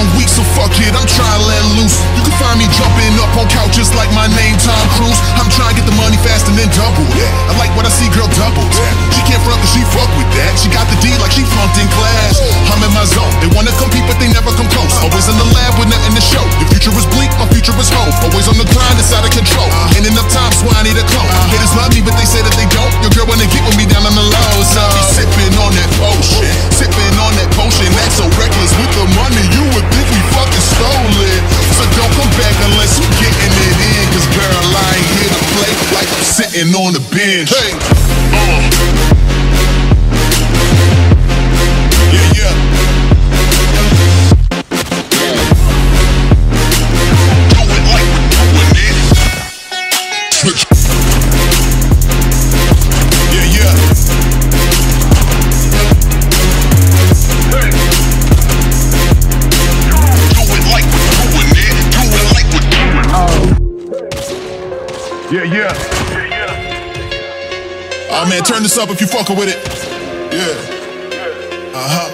long week, so fuck it, I'm trying to let loose. You can find me jumping up on couches like my name Tom Cruise. I'm trying to get the money fast and then double that. I like what I see, girl, double that. She can't front cause she fuck with that. She got the D like she flunked in class. I'm in my zone, they wanna compete but they never come close. Always in the lab with nothing to show. The future is bleak, my future is hope. Always on the grind, it's out of control. Ain't enough time, so I need a clone. Haters love me but they say that they don't. Your girl wanna get with me down on the low. So be sipping on that potion, sipping on that potion. That's so reckless with the money, you would think we fucking stole it. So don't come back unless you getting it in. Cause girl, I ain't here to play like I'm sitting on the bench. Hey, yeah, yeah. Do it like we're doing it. Switch. Yeah, yeah. Yeah, yeah. Oh man, turn this up if you fucking with it. Yeah. Uh-huh.